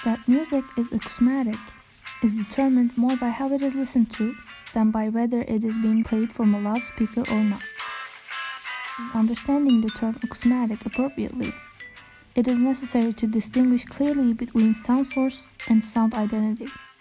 that music is axiomatic is determined more by how it is listened to than by whether it is being played from a loudspeaker or not. In understanding the term axiomatic appropriately, it is necessary to distinguish clearly between sound source and sound identity.